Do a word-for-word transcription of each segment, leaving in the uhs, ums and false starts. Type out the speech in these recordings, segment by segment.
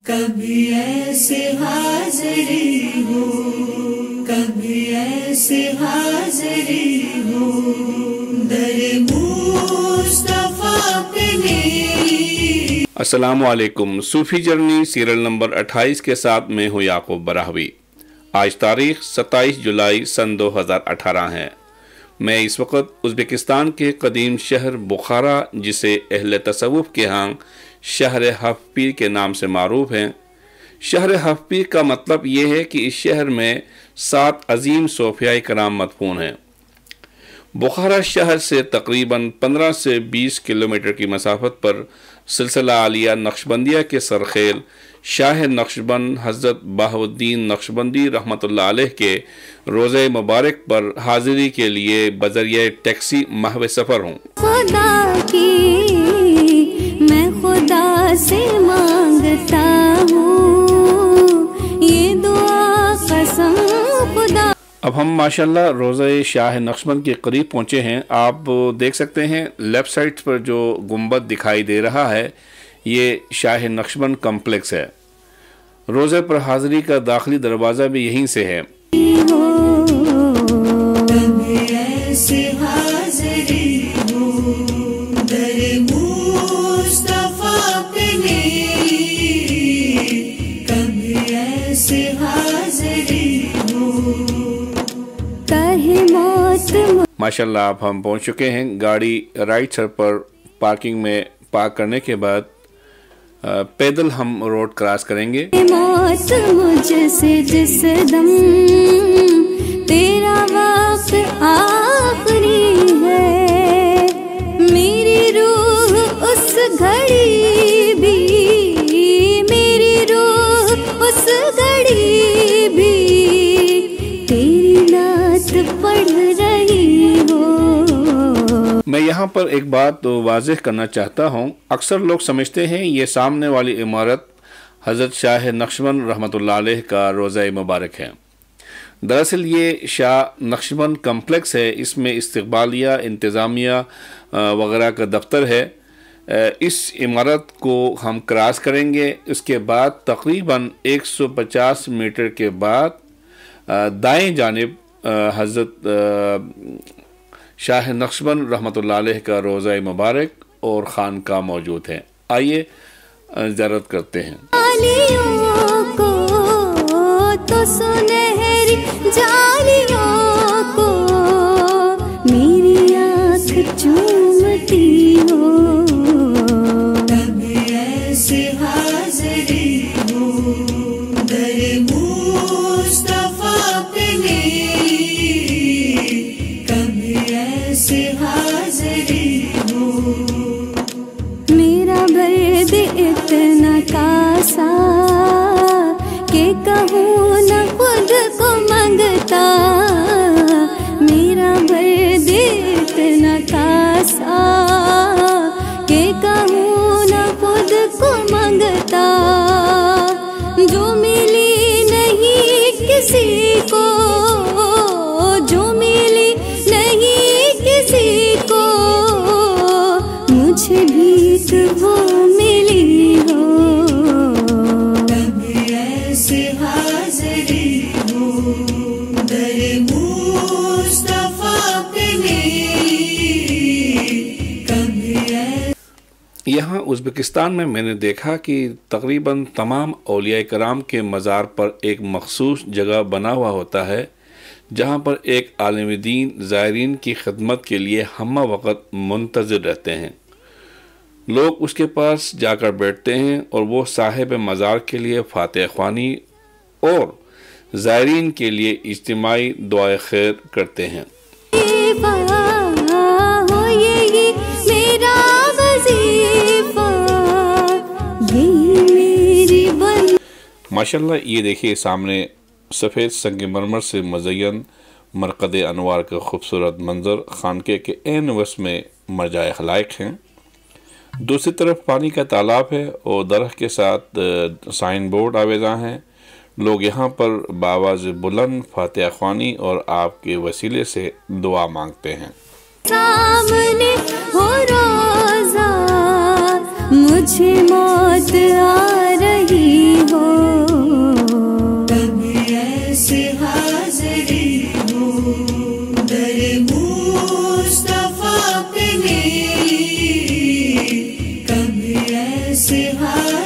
کبھی ایسے حاضری ہو، کبھی ایسے حاضری ہو، در مصطفیٰ پہ میری۔ السلام علیکم، صوفی جرنی سیریل نمبر اٹھائیس کے ساتھ میں ہوں یعقوب براہوی۔ آج تاریخ ستائیس جولائی سن دو ہزار اٹھارہ ہے۔ میں اس وقت ازبکستان کے قدیم شہر بخارا، جسے اہل تصوف کے ہاں شہر ہفت پیر کے نام سے معروف ہیں۔ شہر ہفت پیر کا مطلب یہ ہے کہ اس شہر میں سات عظیم صوفیاء کرام مدفون ہیں۔ بخارا شہر سے تقریباً پندرہ سے بیس کلومیٹر کی مسافت پر سلسلہ عالیہ نقشبندیہ کے سرخیل شاہ نقشبند حضرت بہاؤالدین نقشبندی رحمۃ اللہ علیہ کے روزہ مبارک پر حاضری کے لیے بذریعہ ٹیکسی محو سفر ہوں۔ خدا کی میں خدا سے مانگتا ہوں یہ دعا قسم خدا۔ اب ہم ماشاءاللہ روزہ شاہ نقشبند کے قریب پہنچے ہیں۔ آپ دیکھ سکتے ہیں لیفٹ سائڈ پر جو گنبد دکھائی دے رہا ہے، یہ شاہ نقشبند کمپلیکس ہے۔ روزے پر حاضری کا داخلی دروازہ بھی یہیں سے ہے۔ ماشاءاللہ اب ہم پہنچ چکے ہیں۔ گاڑی رائٹ سائڈ پر پارکنگ میں پارک کرنے کے بعد پیدل ہم روڈ کراس کریں گے۔ موت مجھ سے جس دم تیرا وقت آخری ہے، میری روح اس گھڑی بھی، میری روح اس گھڑی بھی تیری نعت پڑھ رہی ہو۔ میں یہاں پر ایک بات واضح کرنا چاہتا ہوں۔ اکثر لوگ سمجھتے ہیں یہ سامنے والی عمارت حضرت شاہ نقشبند رحمۃ اللہ علیہ کا روضہ مبارک ہے۔ دراصل یہ شاہ نقشبند کمپلیکس ہے۔ اس میں استقبالیہ، انتظامیہ وغیرہ کا دفتر ہے۔ اس عمارت کو ہم کراس کریں گے، اس کے بعد تقریباً ایک سو پچاس میٹر کے بعد دائیں جانب حضرت شاہ نقشبند رحمۃ اللہ علیہ کا روضہ مبارک اور خانقاہ موجود ہے۔ آئیے زیارت کرتے ہیں۔ جالیوں کو تو سنہری جالیوں کو میری آنکھ چومتی ہو، کبھی ایسے حاضری ہو، در مصطفیٰ پہ میری، کبھی ایسے حاضری ہو۔ میرا برد اتنا کاسا کہ کہوں نہ خود کو منگتا، میرا برد اتنا کاسا کہ کہوں نہ خود کو منگتا، جو ملی نہیں کسی کو، جو ملی نہیں کسی کو، مجھے بھی تو وہ ملی ہو۔ کبھی ایسے حاضری ہو، در مصطفیٰ پہ میری، کبھی ایسے۔ یہاں ازبکستان میں میں نے دیکھا کہ تقریباً تمام اولیاء کرام کے مزار پر ایک مخصوص جگہ بنا ہوا ہوتا ہے، جہاں پر ایک عالم دین زائرین کی خدمت کے لیے ہمہ وقت منتظر رہتے ہیں۔ لوگ اس کے پاس جا کر بیٹھتے ہیں اور وہ صاحب مزار کے لیے فاتح خوانی اور زائرین کے لیے اجتماعی دعائے خیر کرتے ہیں۔ ماشاءاللہ یہ دیکھیے سامنے سفید سنگ مرمر سے مزین مرقد انوار کا خوبصورت منظر خانقے کے عین وسط میں مرجع خلائق ہیں۔ دوسری طرف پانی کا تالاب ہے اور درخت کے ساتھ سائن بورڈ آویزاں ہیں۔ لوگ یہاں پر بآواز بلند فاتحہ خوانی اور آپ کے وسیلے سے دعا مانگتے ہیں۔ سامنے ہو روزہ مجھے موت آ رہی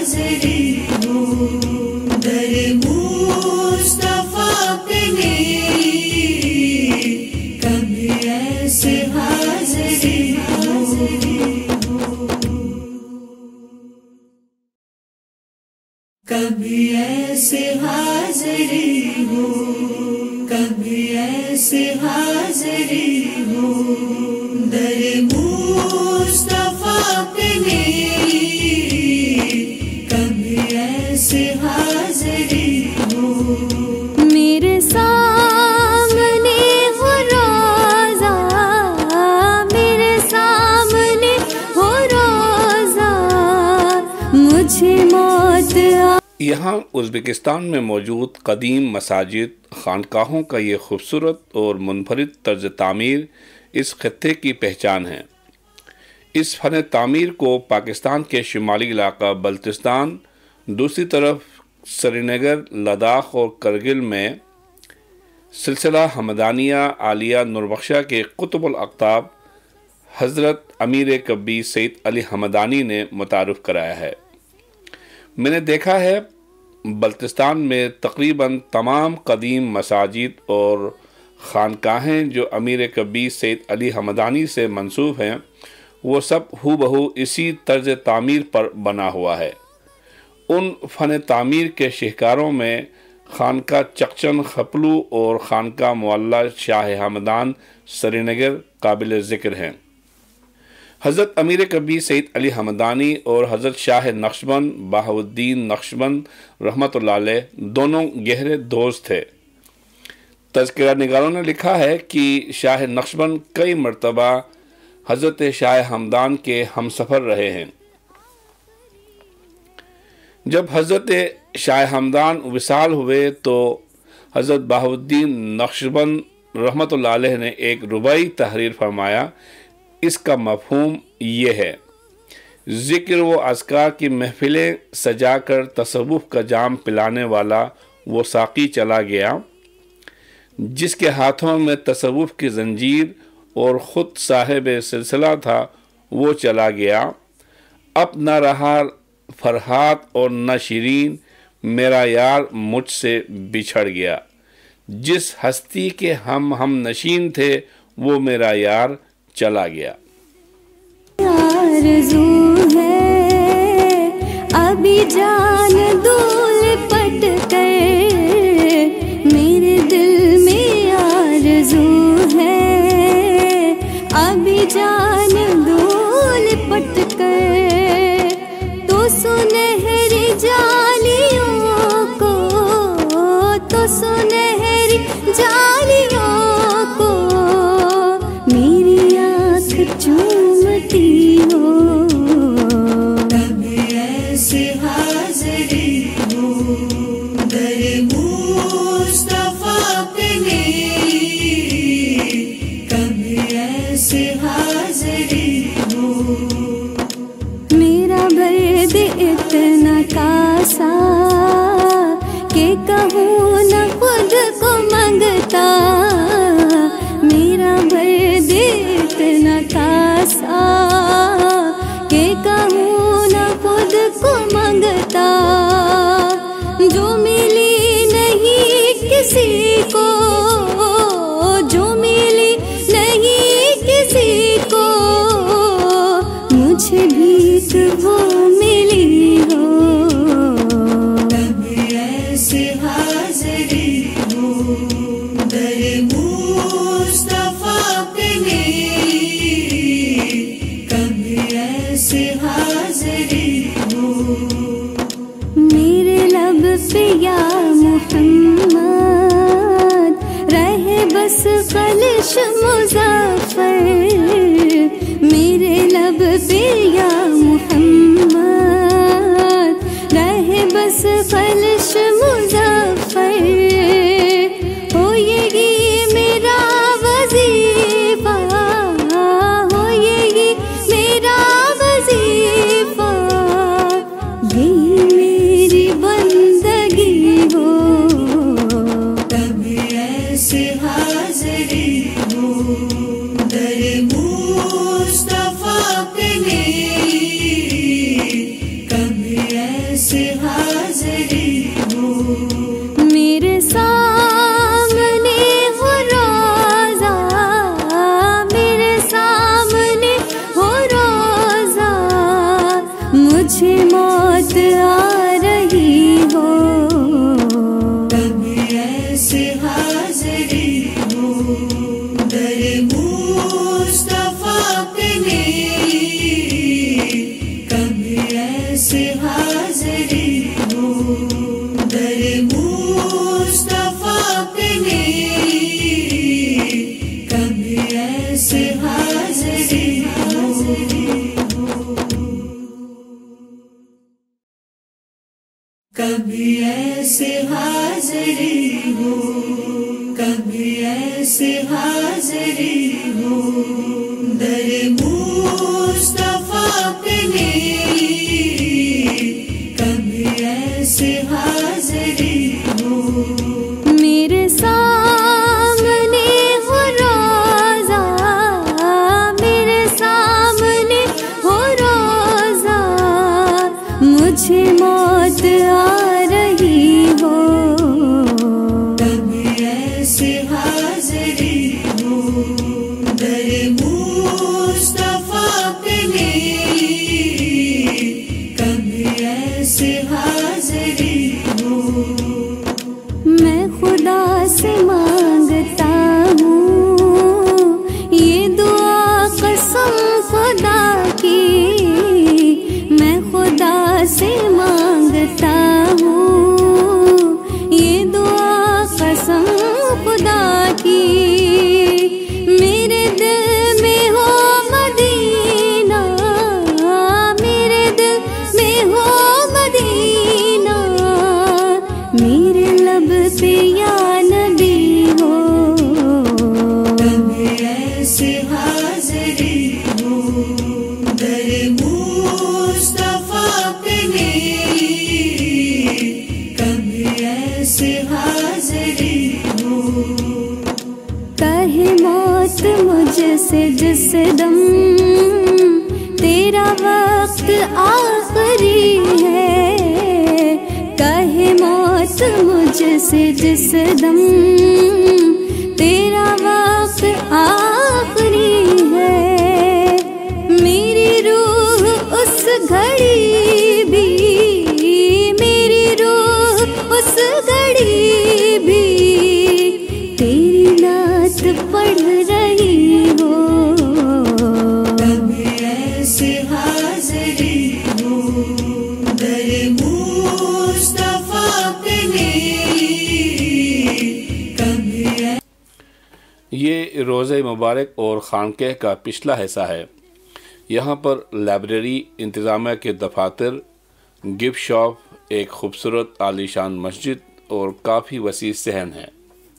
حاضری ہو در مصطفیٰ پہ میری کبھی ایسے حاضری ہو کبھی ایسے حاضری ہو کبھی ایسے حاضری ہو در مصطفیٰ پہ میری کبھی ایسے حاضری ہو میرے سامنے ہو روزہ میرے سامنے ہو روزہ مجھے موت آ یہاں ازبکستان میں موجود قدیم مساجد خانقاہوں کا یہ خوبصورت اور منفرد طرز تعمیر اس خطے کی پہچان ہے۔ اس فن تعمیر کو پاکستان کے شمالی علاقہ بلتستان، دوسری طرف سری نگر، لداخ اور کرگل میں سلسلہ حمدانیہ عالیہ نوربخشہ کے قطب الاقطاب حضرت امیر کبی سید علی حمدانی نے متعارف کرایا ہے۔ میں نے دیکھا ہے بلتستان میں تقریباً تمام قدیم مساجد اور خانقاہیں جو امیر کبی سید علی حمدانی سے منسوب ہیں وہ سب ہو بہو اسی طرز تعمیر پر بنا ہوا ہے۔ ان فن تعمیر کے شہکاروں میں خانقاہ چکچن خپلو اور خانقاہ معلیٰ شاہ ہمدان سری نگر قابل ذکر ہیں۔ حضرت امیر کبی سید علی حمدانی اور حضرت شاہ نقشبند بہاؤالدین نقشبند رحمۃ اللہ علیہ دونوں گہرے دوست تھے۔ تذکرہ نگاروں نے لکھا ہے کہ شاہ نقشبند کئی مرتبہ حضرت شاہ ہمدان کے ہم سفر رہے ہیں۔ جب حضرت شاہ ہمدان وصال ہوئے تو حضرت بہاؤالدین نقشبند رحمۃ اللہ علیہ نے ایک رباعی تحریر فرمایا۔ اس کا مفہوم یہ ہے: ذکر و اذکار کی محفلیں سجا کر تصوف کا جام پلانے والا وہ ساقی چلا گیا، جس کے ہاتھوں میں تصوف کی زنجیر اور خود صاحب سلسلہ تھا وہ چلا گیا۔ اب نہ رہا فرحات اور نہ شیرین، میرا یار مجھ سے بچھڑ گیا۔ جس ہستی کے ہم ہم نشین تھے وہ میرا یار چلا گیا۔ آرزو ہے ابھی جان دول پٹ کر میرے دل میں آرزو ہے ابھی جان دول پٹ کر تو سنہری جالیوں کو تو سنہری جالیوں کو میری آنکھ چومتی ہو کبھی ایسے حاضری ہو در مصطفیٰ پہ میری کبھی ایسے حاضری ہو میرا برد اتنا کاسا کہ کہوں نہ خود کو منگتا میرا برد اتنا کاسا کہ کہوں نہ خود کو منگتا جو ملی نہیں کسی کو جو ملی نہیں کسی کو مجھے بھیک وہ ملی ہو کبھی ایسے حاضری ہو در مصطفیٰ پہ میری کبھی ایسے حاضری ہو میرے لب پہ یا محمد رہے بس خلش مظفر میرے لب پہ یا محمد رہے بس خلش مظفر ہوئے گی میرا وظیفہ ہوئے گی میرا وظیفہ یہی میری بندگی ہو کبھی ایسے حاضری ہو در مصطفیٰ پہ میری کبھی ایسے ऐसे हाज़री हो, मेरे सामने हो रोज़ा, मेरे सामने हो रोज़ा, मुझे मौत आ रही हो। कभी ऐसे हाज़री हो, दरे मुस्तफा पे मेरी, कभी ऐसे हाज़री हो, दरे मुस्तफा पे मेरी, कभी ऐसे हाज़री हो। कभी ऐसे हाज़री हो, कभी ऐसे हाज़री हो, दरे मुस्तफा पे मेरी, कभी ऐसे हाज़री हो, मेरे सामने हो रोज़ा, मेरे सामने हो रोज़ा, मुझे मौत आ रही हो। कभी ऐसे हाज़री हो, दरे मुस्तफा पे मेरी, कभी ऐसे हाज़री हो। मैं खुदा से मांगता हूँ ये दुआ कसम खुदा की, मैं खुदा से मांगता हूँ ये दुआ कसम खुदा की, मेरे दिल में हो मदीना, मेरे दिल में हो मदीना, मेरे लब पे या नबी हो। कभी ऐसे हाज़री हो, दरे मुस्तफा पे मेरी, कभी ऐसे हाज़री हो। कहे मौत मुझसे जिस दम तेरा वक्त आखिरी है, कहे मौत मुझसे जिस दम तेरा वक्त आखिरी है, मेरी रूह उस घड़ी भी, मेरी रूह उस घड़ी भी तेरी नात पढ़ रही हो। कभी ऐसे हाज़री हो, दरे मुस्तफा पे मेरी, कभी ये रोज़े मुबारक और खानक़ह का पिछला हिस्सा है। यहाँ पर लाइब्रेरी, इंतज़ामिया के दफातर, गिफ्ट शॉप, एक खूबसूरत आलीशान मस्जिद और काफ़ी वसी सहन है।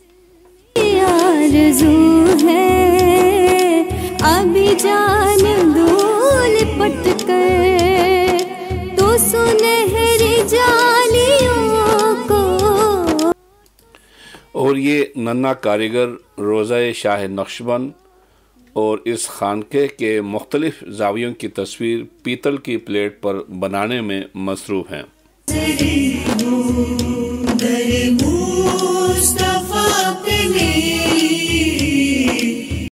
आरज़ू है अभी जान दूल पट कर, तो सुनहरी जालियों को। और ये नन्हा कारीगर रोज़ा शाह नक्शबंद और इस खानक़ह के मुख्तलिफ ज़ावियों की तस्वीर पीतल की प्लेट पर बनाने में मसरूफ़ हैं। हाज़री